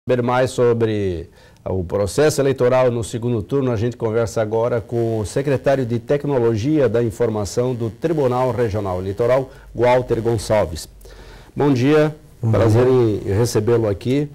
Saber mais sobre o processo eleitoral no segundo turno, a gente conversa agora com o secretário de Tecnologia da Informação do Tribunal Regional Eleitoral, Walter Gonçalves. Bom dia, prazer em recebê-lo aqui.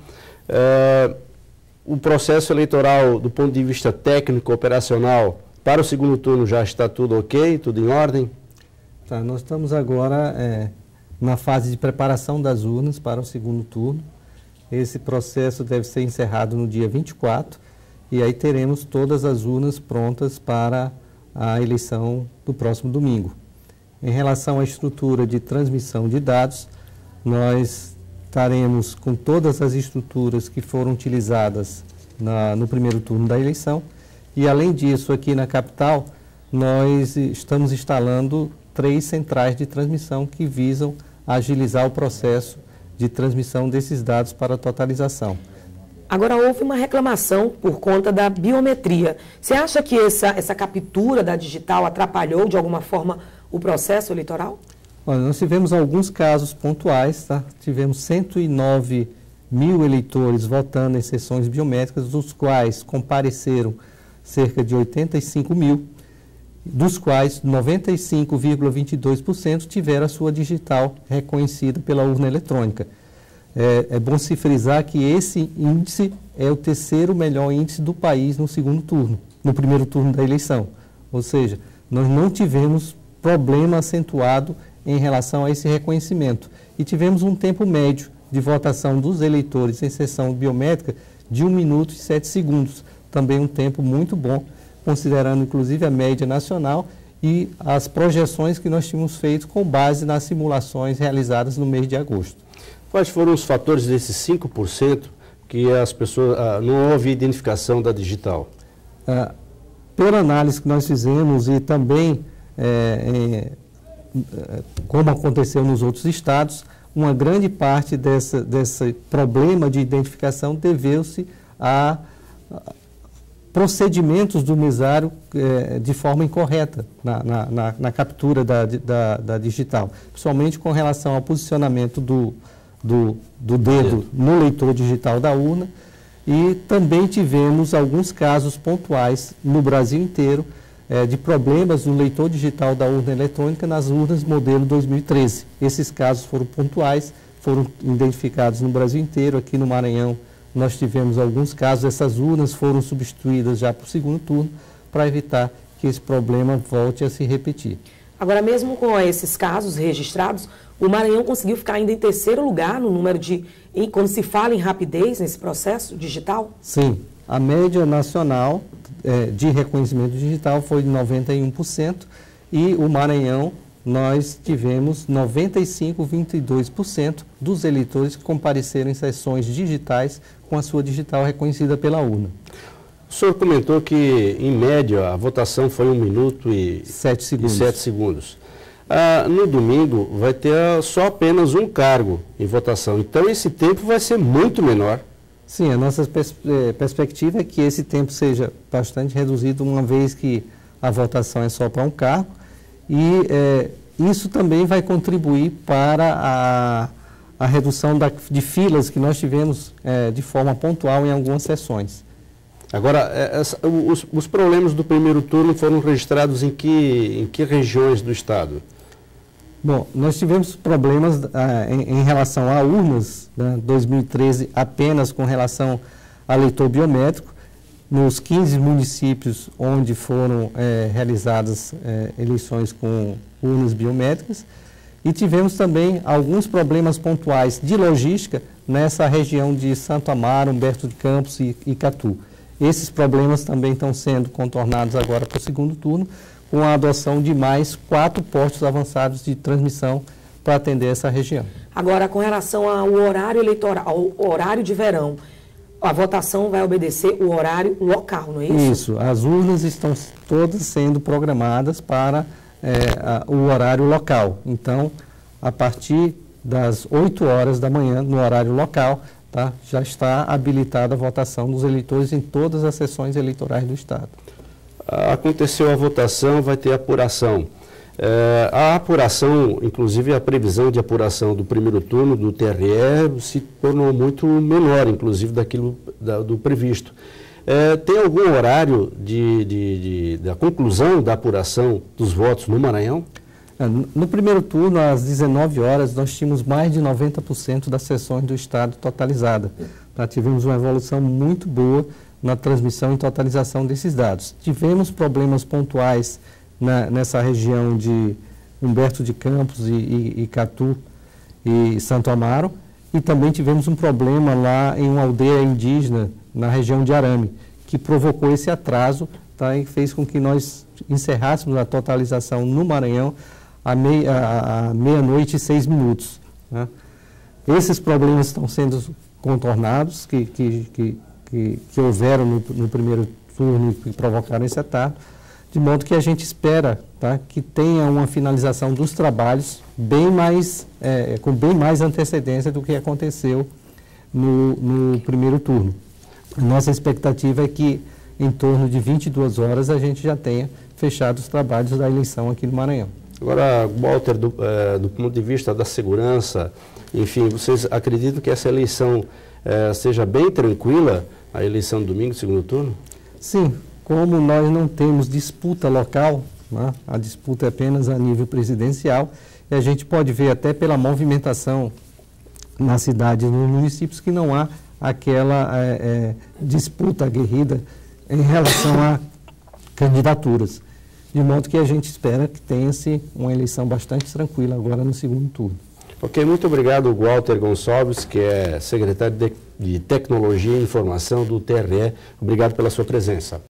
O processo eleitoral, do ponto de vista técnico, operacional, para o segundo turno já está tudo ok, tudo em ordem? Tá, nós estamos agora na fase de preparação das urnas para o segundo turno. Esse processo deve ser encerrado no dia 24 e aí teremos todas as urnas prontas para a eleição do próximo domingo. Em relação à estrutura de transmissão de dados, nós estaremos com todas as estruturas que foram utilizadas no primeiro turno da eleição e, além disso, aqui na capital, nós estamos instalando 3 centrais de transmissão que visam agilizar o processo de transmissão desses dados para a totalização. Agora, houve uma reclamação por conta da biometria. Você acha que essa captura da digital atrapalhou, de alguma forma, o processo eleitoral? Olha, nós tivemos alguns casos pontuais, tá? Tivemos 109 mil eleitores votando em sessões biométricas, dos quais compareceram cerca de 85 mil, dos quais 95,22% tiveram a sua digital reconhecida pela urna eletrônica. É bom se frisar que esse índice é o terceiro melhor índice do país no segundo turno, no primeiro turno da eleição. Ou seja, nós não tivemos problema acentuado em relação a esse reconhecimento. E tivemos um tempo médio de votação dos eleitores em sessão biométrica de 1 minuto e 7 segundos. Também um tempo muito bom, considerando inclusive a média nacional e as projeções que nós tínhamos feito com base nas simulações realizadas no mês de agosto. Quais foram os fatores desses 5% que as pessoas não houve identificação da digital? Pela análise que nós fizemos e também como aconteceu nos outros estados, uma grande parte desse problema de identificação deveu-se a procedimentos do mesário de forma incorreta na captura da digital, principalmente com relação ao posicionamento do dedo no leitor digital da urna, e também tivemos alguns casos pontuais no Brasil inteiro de problemas no leitor digital da urna eletrônica nas urnas modelo 2013. Esses casos foram pontuais, foram identificados no Brasil inteiro. Aqui no Maranhão nós tivemos alguns casos, essas urnas foram substituídas já para o segundo turno para evitar que esse problema volte a se repetir. Agora, mesmo com esses casos registrados, o Maranhão conseguiu ficar ainda em terceiro lugar no número quando se fala em rapidez nesse processo digital? Sim, a média nacional de reconhecimento digital foi de 91% e o Maranhão nós tivemos 95,22% dos eleitores que compareceram em sessões digitais com a sua digital reconhecida pela urna. O senhor comentou que, em média, a votação foi 1 minuto e 7 segundos. No domingo, vai ter só apenas um cargo em votação, então esse tempo vai ser muito menor. Sim, a nossa perspectiva é que esse tempo seja bastante reduzido, uma vez que a votação é só para um cargo, e isso também vai contribuir para a redução de filas que nós tivemos de forma pontual em algumas sessões. Agora, os problemas do primeiro turno foram registrados em que regiões do estado? Bom, nós tivemos problemas em relação a urnas, né, 2013 apenas com relação a leitor biométrico, nos 15 municípios onde foram realizadas eleições com urnas biométricas, e tivemos também alguns problemas pontuais de logística nessa região de Santo Amaro, Humberto de Campos e Icatu. Esses problemas também estão sendo contornados agora para o segundo turno, com a adoção de mais 4 postos avançados de transmissão para atender essa região. Agora, com relação ao horário eleitoral, ao horário de verão, a votação vai obedecer o horário local, não é isso? Isso, as urnas estão todas sendo programadas para o horário local. Então, a partir das 8 horas da manhã, no horário local, tá, já está habilitada a votação dos eleitores em todas as sessões eleitorais do estado. Aconteceu a votação, vai ter apuração. A apuração, inclusive a previsão de apuração do primeiro turno do TRE se tornou muito menor, inclusive daquilo do previsto. Tem algum horário da conclusão da apuração dos votos no Maranhão? No primeiro turno, às 19 horas, nós tínhamos mais de 90% das sessões do Estado totalizadas. Tivemos uma evolução muito boa na transmissão e totalização desses dados. Tivemos problemas pontuais nessa região de Humberto de Campos e Icatu e Santo Amaro, e também tivemos um problema lá em uma aldeia indígena na região de Arame, que provocou esse atraso, tá, e fez com que nós encerrássemos a totalização no Maranhão à meia-noite e 6 minutos. Né? Esses problemas estão sendo contornados, que houveram no primeiro turno e que provocaram esse atraso, de modo que a gente espera, tá, que tenha uma finalização dos trabalhos com bem mais antecedência do que aconteceu no primeiro turno. A nossa expectativa é que em torno de 22 horas a gente já tenha fechado os trabalhos da eleição aqui no Maranhão. Agora, Walter, do ponto de vista da segurança, enfim, vocês acreditam que essa eleição seja bem tranquila, a eleição do domingo, segundo turno? Sim, como nós não temos disputa local, né, a disputa é apenas a nível presidencial, e a gente pode ver até pela movimentação na cidade e nos municípios que não há aquela disputa aguerrida em relação a candidaturas. De modo que a gente espera que tenha-se uma eleição bastante tranquila agora no segundo turno. Ok, muito obrigado, Walter Gonçalves, que é secretário de Tecnologia e Informação do TRE. Obrigado pela sua presença.